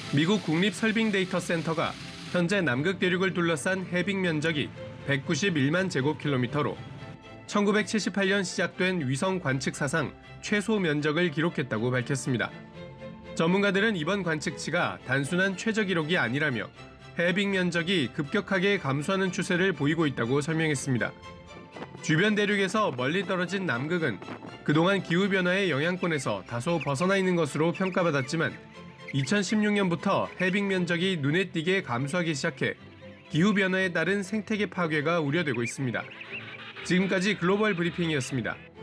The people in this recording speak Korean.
미국 국립설빙데이터센터가 현재 남극 대륙을 둘러싼 해빙 면적이 191만 제곱킬로미터로 1978년 시작된 위성 관측 사상 최소 면적을 기록했다고 밝혔습니다. 전문가들은 이번 관측치가 단순한 최저 기록이 아니라며 해빙 면적이 급격하게 감소하는 추세를 보이고 있다고 설명했습니다. 주변 대륙에서 멀리 떨어진 남극은 그동안 기후변화의 영향권에서 다소 벗어나 있는 것으로 평가받았지만 2016년부터 해빙 면적이 눈에 띄게 감소하기 시작해 기후변화에 따른 생태계 파괴가 우려되고 있습니다. 지금까지 글로벌 브리핑이었습니다.